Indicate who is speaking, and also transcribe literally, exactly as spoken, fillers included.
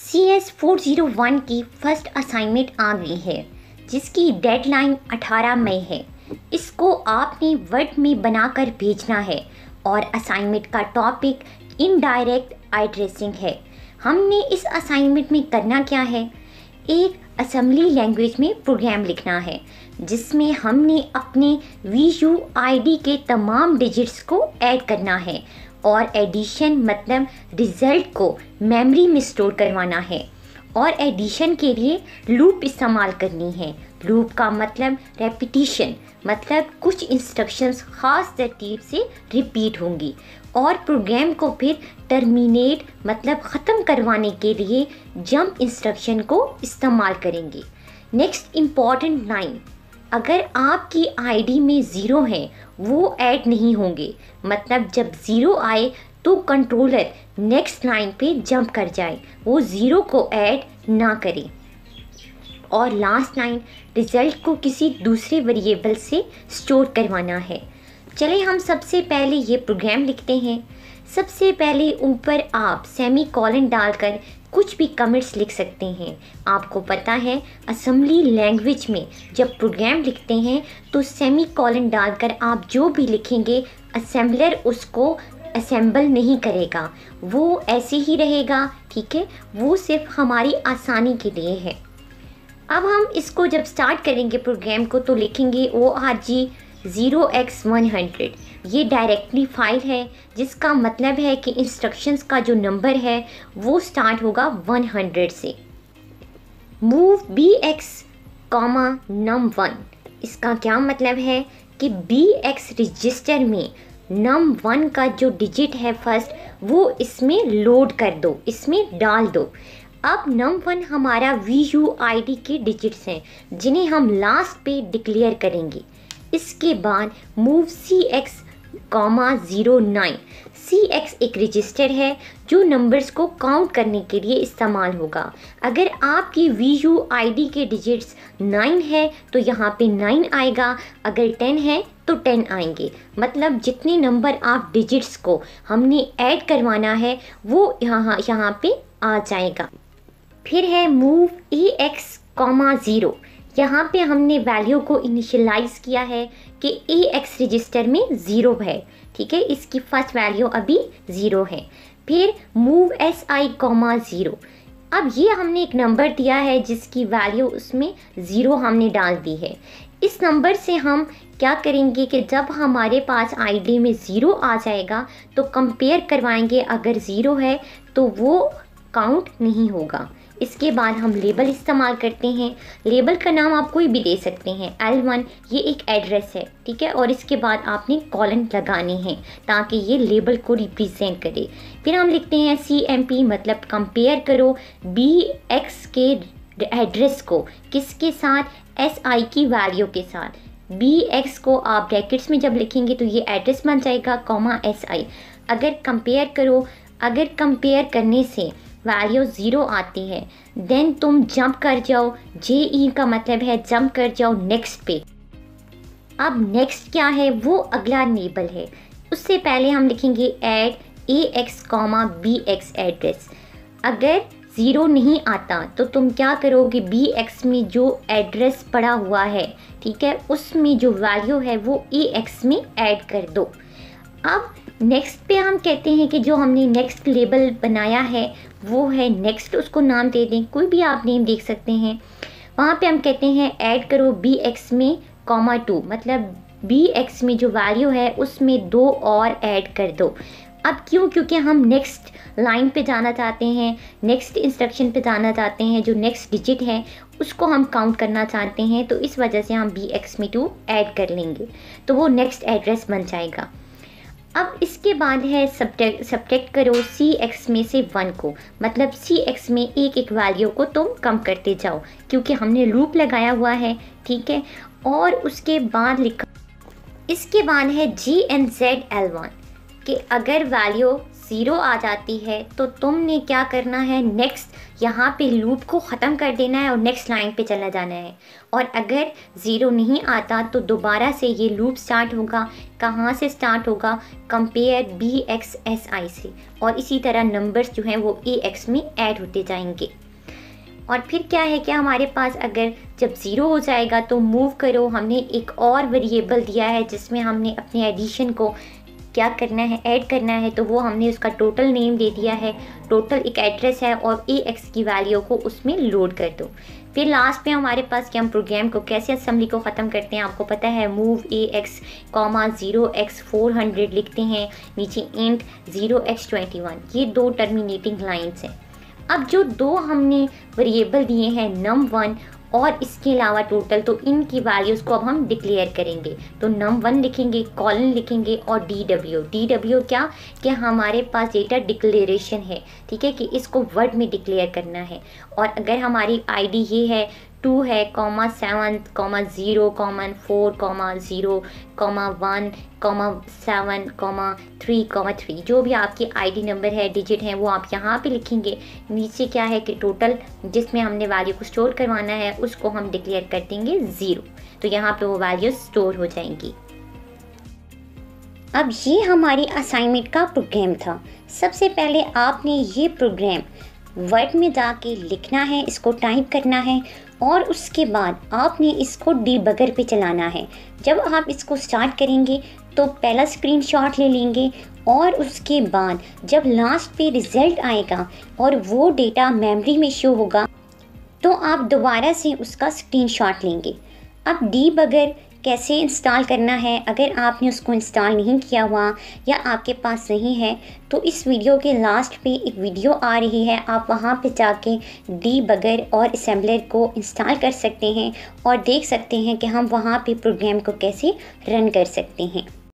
Speaker 1: सी S four zero one की first assignment आ गई है जिसकी डेडलाइन अठारह मई है। इसको आपने वर्ड में बनाकर भेजना है और असाइनमेंट का टॉपिक इनडायरेक्ट एड्रेसिंग है। हमने इस असाइनमेंट में करना क्या है, एक असेंबली लैंग्वेज में प्रोग्राम लिखना है जिसमें हमने अपने वी यू आई डी के तमाम डिजिट्स को ऐड करना है और एडिशन मतलब रिज़ल्ट को मेमोरी में स्टोर करवाना है और एडिशन के लिए लूप इस्तेमाल करनी है। लूप का मतलब रेपिटिशन, मतलब कुछ इंस्ट्रक्शंस ख़ास तरतीब से रिपीट होंगी और प्रोग्राम को फिर टर्मिनेट मतलब ख़त्म करवाने के लिए जंप इंस्ट्रक्शन को इस्तेमाल करेंगे। नेक्स्ट इम्पॉर्टेंट लाइन, अगर आपकी आईडी में ज़ीरो है वो ऐड नहीं होंगे, मतलब जब ज़ीरो आए तो कंट्रोलर नेक्स्ट लाइन पे जंप कर जाए, वो ज़ीरो को ऐड ना करे। और लास्ट लाइन, रिज़ल्ट को किसी दूसरे वेरिएबल से स्टोर करवाना है। चलिए हम सबसे पहले ये प्रोग्राम लिखते हैं। सबसे पहले ऊपर आप सेमी कॉलन डालकर कुछ भी कमेंट्स लिख सकते हैं। आपको पता है असेंबली लैंग्वेज में जब प्रोग्राम लिखते हैं तो सेमी कॉलन डालकर आप जो भी लिखेंगे असेंबलर उसको असेंबल नहीं करेगा, वो ऐसे ही रहेगा, ठीक है। वो सिर्फ हमारी आसानी के लिए है। अब हम इसको जब स्टार्ट करेंगे प्रोग्राम को तो लिखेंगे O R G zero X one hundred. ये डायरेक्टली फाइल है जिसका मतलब है कि इंस्ट्रक्शंस का जो नंबर है वो स्टार्ट होगा वन हंड्रेड से। Move B X comma num one, इसका क्या मतलब है कि बी एक्स रजिस्टर में नम वन का जो डिजिट है फर्स्ट वो इसमें लोड कर दो, इसमें डाल दो। अब नम वन हमारा वी यू आई डी के डिजिट्स हैं जिन्हें हम लास्ट पे डिक्लेयर करेंगे। इसके बाद move C X comma zero nine. C X एक रजिस्टर है जो नंबर्स को काउंट करने के लिए इस्तेमाल होगा। अगर आपकी वी यू आई डी के डिजिट्स नाइन है तो यहाँ पे नाइन आएगा, अगर टेन है तो टेन आएंगे। मतलब जितने नंबर आप डिजिट्स को हमने ऐड करवाना है वो यहाँ यहाँ पे आ जाएगा। फिर है move A X comma zero. यहाँ पे हमने वैल्यू को इनिशियलाइज किया है कि ए एक्स रजिस्टर में ज़ीरो है, ठीक है। इसकी फर्स्ट वैल्यू अभी ज़ीरो है। फिर move S I comma zero. अब ये हमने एक नंबर दिया है जिसकी वैल्यू उसमें ज़ीरो हमने डाल दी है। इस नंबर से हम क्या करेंगे कि जब हमारे पास आईडी में ज़ीरो आ जाएगा तो कंपेयर करवाएंगे, अगर ज़ीरो है तो वो काउंट नहीं होगा। इसके बाद हम लेबल इस्तेमाल करते हैं। लेबल का नाम आप कोई भी दे सकते हैं। एल वन ये एक एड्रेस है, ठीक है, और इसके बाद आपने कॉलन लगाने हैं ताकि ये लेबल को रिप्रेजेंट करे। फिर हम लिखते हैं सी एम पी मतलब कंपेयर करो बी एक्स के एड्रेस को किसके साथ, एस आई की वैल्यू के साथ। बी एक्स को आप ब्रैकेट्स में जब लिखेंगे तो ये एड्रेस बन जाएगा कॉमा एस आई। अगर कंपेयर करो, अगर कंपेयर करने से वैल्यू ज़ीरो आती है देन तुम जंप कर जाओ, जे ई का मतलब है जंप कर जाओ नेक्स्ट पे। अब नेक्स्ट क्या है, वो अगला लेबल है। उससे पहले हम लिखेंगे add A X comma B X address. अगर ज़ीरो नहीं आता तो तुम क्या करोगे, बी एक्स में जो एड्रेस पड़ा हुआ है, ठीक है, उसमें जो वैल्यू है वो ए एक्स में ऐड कर दो। अब नेक्स्ट पे हम कहते हैं कि जो हमने नेक्स्ट लेबल बनाया है वो है नेक्स्ट, उसको नाम दे दें, कोई भी आप नेम देख सकते हैं। वहाँ पे हम कहते हैं ऐड करो बी एक्स में कॉमा टू, मतलब बी एक्स में जो वैल्यू है उसमें दो और ऐड कर दो। अब क्यों, क्योंकि हम नेक्स्ट लाइन पे जाना चाहते हैं, नेक्स्ट इंस्ट्रक्शन पे जाना चाहते हैं, जो नेक्स्ट डिजिट है उसको हम काउंट करना चाहते हैं, तो इस वजह से हम बी एक्स में टू ऐड कर लेंगे तो वो नेक्स्ट एड्रेस बन जाएगा। अब इसके बाद है सब्ट्रैक्ट सब्ट्रैक्ट करो सी एक्स में से वन को, मतलब सी एक्स में एक एक वैल्यू को तुम कम करते जाओ क्योंकि हमने लूप लगाया हुआ है, ठीक है। और उसके बाद लिखा, इसके बाद है G N Z L one कि अगर वैल्यू ज़ीरो आ जाती है तो तुमने क्या करना है, नेक्स्ट यहाँ पे लूप को ख़त्म कर देना है और नेक्स्ट लाइन पे चला जाना है। और अगर ज़ीरो नहीं आता तो दोबारा से ये लूप स्टार्ट होगा। कहाँ से स्टार्ट होगा, compare B X S I से, और इसी तरह नंबर्स जो हैं वो ए एक्स में ऐड होते जाएंगे। और फिर क्या है कि हमारे पास अगर जब ज़ीरो हो जाएगा तो मूव करो, हमने एक और वेरिएबल दिया है जिसमें हमने अपने एडिशन को क्या करना है, ऐड करना है, तो वो हमने उसका टोटल नेम दे दिया है। टोटल एक एड्रेस है और ए एक्स की वैल्यू को उसमें लोड कर दो। फिर लास्ट में हमारे पास कि हम प्रोग्राम को कैसे असेंबली को ख़त्म करते हैं, आपको पता है move A X comma zero X four hundred लिखते हैं, नीचे int zero X twenty one, ये दो टर्मिनेटिंग लाइन्स हैं। अब जो दो हमने वेरिएबल दिए हैं नम वन और इसके अलावा टोटल, तो इनकी वैल्यूज़ को अब हम डिक्लेयर करेंगे। तो नम वन लिखेंगे, कॉलन लिखेंगे और डी डब्ल्यू डी डब्ल्यू क्या कि हमारे पास डेटा डिक्लेरेशन है, ठीक है, कि इसको वर्ड में डिक्लेयर करना है। और अगर हमारी आईडी ये है टू है comma seven comma zero comma four comma zero comma one comma seven comma three comma three, जो भी आपकी आईडी नंबर है, डिजिट है, वो आप यहाँ पे लिखेंगे। नीचे क्या है कि टोटल जिसमें हमने वैल्यू को स्टोर करवाना है उसको हम डिक्लेयर कर देंगे ज़ीरो, तो यहाँ पे वो वैल्यू स्टोर हो जाएंगी। अब ये हमारी असाइनमेंट का प्रोग्राम था। सबसे पहले आपने ये प्रोग्राम वर्ड में जाके लिखना है, इसको टाइप करना है और उसके बाद आपने इसको डीबगर पे चलाना है। जब आप इसको स्टार्ट करेंगे तो पहला स्क्रीनशॉट ले लेंगे और उसके बाद जब लास्ट पे रिज़ल्ट आएगा और वो डेटा मेमोरी में शो होगा तो आप दोबारा से उसका स्क्रीनशॉट लेंगे। अब डीबगर कैसे इंस्टॉल करना है, अगर आपने उसको इंस्टॉल नहीं किया हुआ या आपके पास नहीं है तो इस वीडियो के लास्ट पे एक वीडियो आ रही है, आप वहाँ पे जाके डीबगर और असेंबलर को इंस्टॉल कर सकते हैं और देख सकते हैं कि हम वहाँ पे प्रोग्राम को कैसे रन कर सकते हैं।